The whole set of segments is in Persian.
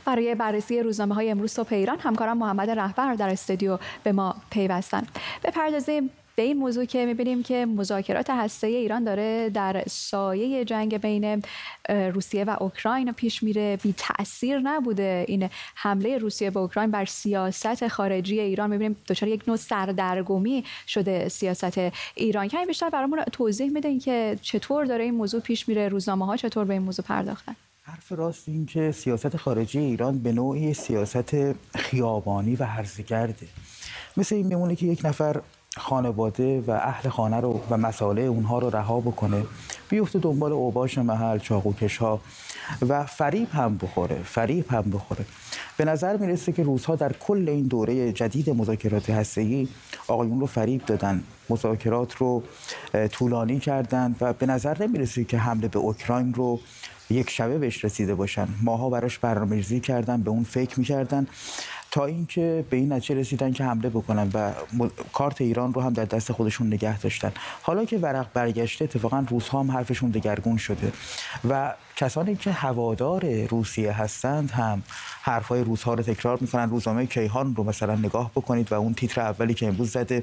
برای بررسی روزنامه‌های امروز صبح ایران همکارم محمد رهبر در استودیو به ما پیوستن. بپردازیم به این موضوع که می‌بینیم که مذاکرات هسته‌ای ایران داره در سایه جنگ بین روسیه و اوکراین پیش میره. بی تأثیر نبوده این حمله روسیه به اوکراین بر سیاست خارجی ایران. می‌بینیم دچار یک نوع سردرگمی شده سیاست ایران. کمی بیشتر برامون توضیح میدین که چطور داره این موضوع پیش میره، روزنامه‌ها چطور به این موضوع پرداختن؟ حرف راست این که سیاست خارجی ایران به نوعی سیاست خیابانی و هرزگرده. مثل این میمونه که یک نفر خانواده و اهل خانه رو و مسائل اونها رو رها بکنه، بیفته دنبال اوباش محل، چاقوکش‌ها و فریب هم بخوره. به نظر میرسه که روس‌ها در کل این دوره جدید مذاکرات هسته‌ای آقایون رو فریب دادن، مذاکرات رو طولانی کردن و به نظر نمیرسه که حمله به اوکراین رو یک شبه بهش رسیده باشن. ماها براش برنامه‌ریزی کردن، به اون فکر می‌کردن تا اینکه به این نتیجه رسیدن که حمله بکنن و کارت ایران رو هم در دست خودشون نگه داشتن. حالا که ورق برگشته، اتفاقا روس‌ها هم حرفشون دگرگون شده و کسانی که هوادار روسیه هستند هم حرفای روس‌ها رو تکرار می‌کنن. روزنامه کیهان رو مثلا نگاه بکنید و اون تیتر اولی که امروز زده،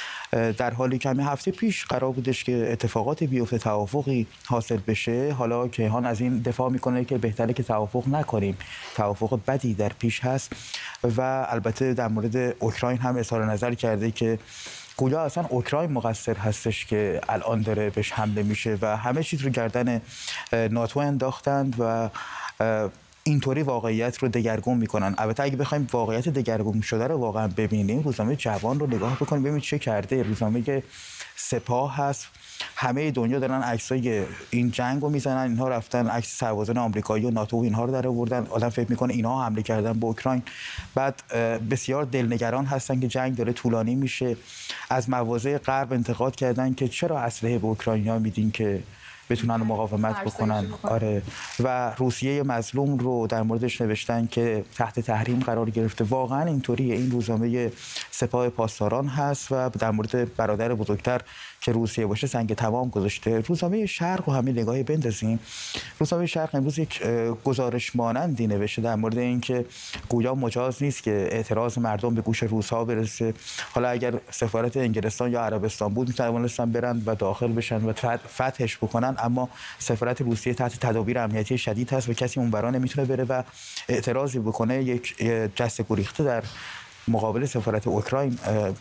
در حالی که همین هفته پیش قرار بودش که اتفاقاتی بیفته، توافقی حاصل بشه، حالا کیهان از این دفاع میکنه که بهتره که توافق نکنیم، توافق بدی در پیش هست. و البته در مورد اوکراین هم اظهار نظر کرده که گویا اصلا اوکراین مقصر هستش که الان داره بهش حمله میشه و همه چیز رو گردن ناتو انداختند و اینطوری واقعیت رو دگرگون میکنن. البته اگه بخوایم واقعیت دگرگون شده رو واقعا ببینیم، روزنامه جوان رو نگاه بکنیم ببینید چه کرده. روزنامه سپاه هست، همه دنیا دارن عکسای این جنگ رو میزنن، اینها رفتن عکس سربازان آمریکایی و ناتو و اینها رو در آوردن. آدم فکر میکنه اینها حمله کردن به اوکراین. بعد بسیار دلنگران هستن که جنگ داره طولانی میشه. از مواضع غرب انتقاد کردن که چرا اسلحه به اوکراینیا میدین که بتونن مقاومت بکنن. آره. و روسیه مظلوم رو در موردش نوشتن که تحت تحریم قرار گرفته. واقعا اینطوریه. این روزنامه سپاه پاسداران هست و در مورد برادر بزرگتر که روسیه باشه سنگ تمام گذاشته. روزنامه شرق رو همین نگاهی بندازیم. روزنامه شرق امروز یک گزارش مانندی نوشته در مورد اینکه گویا مجاز نیست که اعتراض مردم به گوش روس‌ها برسه. حالا اگر سفارت انگلستان یا عربستان بود میتونستن برن و داخل بشن و فتحش بکنن، اما سفارت روسیه تحت تدابیر امنیتی شدید هست و کسی اونورا نمیتونه بره و اعتراضی بکنه. یک جست گریخته در مقابل سفارت اوکراین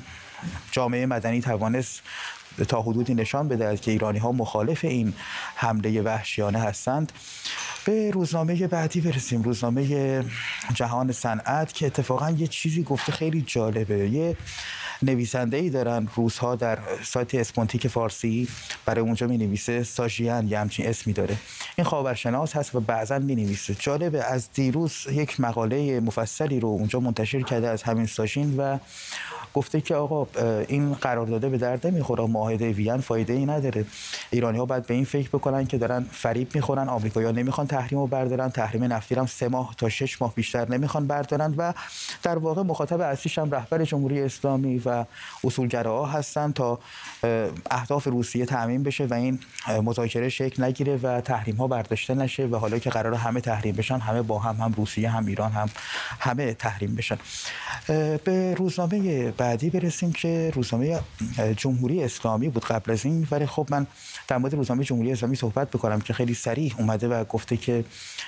جامعه مدنی توانست تا حدودی نشان بده که ایرانی‌ها مخالف این حمله وحشیانه هستند. به روزنامه بعدی برسیم، روزنامه جهان صنعت که اتفاقا یه چیزی گفته خیلی جالبه. یه نویسنده‌ای دارن روس‌ها در سایت اسپونتیک فارسی، برای اونجا می‌نویسه ساژیان، یه همچین اسمی داره. این خاورشناس هست و بعضاً می‌نویسه. جالبه، از دیروز یک مقاله مفصلی رو اونجا منتشر کرده از همین ساژین و گفته که آقا این قرارداد به درد نمیخوره، معاهده وین فایده ای نداره. ایرانی‌ها باید به این فکر بکنن که دارن فریب میخورن. آمریکایی‌ها نمیخوان تحریمو بردارن، تحریم نفتی هم 3 ماه تا 6 ماه بیشتر نمیخوان بردارن و در واقع مخاطب اصلیش هم رهبر جمهوری اسلامی و اصولگراها هستن تا اهداف روسیه تامین بشه و این مذاکره شکل نگیره و تحریم‌ها برداشته نشه و حالا که قرار همه تحریم بشن، همه با هم روسیه هم ایران هم همه تحریم بشن. به روزنامه بعدی برسیم که روزنامه جمهوری اسلامی بود قبل از این، ولی خب من در مورد روزنامه جمهوری اسلامی صحبت بکنم که خیلی صریح اومده و گفته که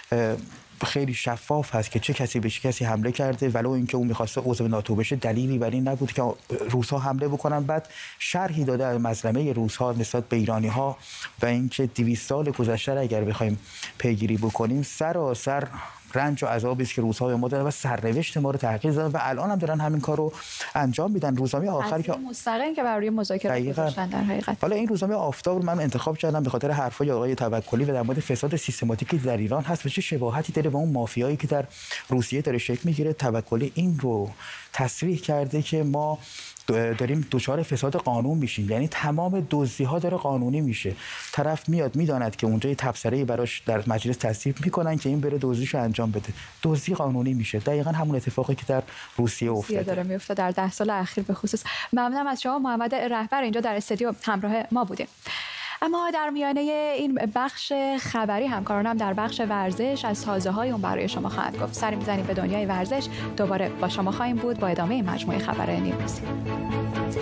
خیلی شفاف هست که چه کسی به چه کسی حمله کرده، ولو اینکه اون می‌خواسته عضو ناتو بشه دلیلی بر این نبود که روس‌ها حمله بکنن. بعد شرحی داده از مظلمه روس‌ها نسبت به ایرانی‌ها و اینکه 200 سال گذشته اگر بخوایم پیگیری بکنیم سراسر رنج و عذابی است که روس‌ها به ما دادن و سرنوشت ما رو تغییر دادن و الان هم دارن همین کار رو انجام میدن. روزنامه آخری که مستقیم که برای مذاکره گذاشتن در حقیقت. حالا این روزنامه آفتاب رو من انتخاب کردم به خاطر حرفای آقای توکلی و در مورد فساد سیستماتیکی در ایران هست و چه شباهتی داره به اون مافیایی که در روسیه داره شکل میگیره. توکلی این رو تصریح کرده که ما داریم دچار فساد قانون میشیم، یعنی تمام دزدی‌ها داره قانونی میشه. طرف میاد میداند که اونجا یه تبصره براش در مجلس تصویب میکنن که این بره دزدیشو انجام بده، دزدی قانونی میشه. دقیقاً همون اتفاقی که در روسیه افتاده داره میفته در 10 سال اخیر به خصوص. ممنونم از شما محمد رهبر، اینجا در استودیو همراه ما بودیم. اما در میانه این بخش خبری همکارانم در بخش ورزش از تازه‌های اون برای شما خواهند گفت. سری می‌زنیم به دنیای ورزش، دوباره با شما خواهیم بود با ادامه مجموعه خبر نیمروزی.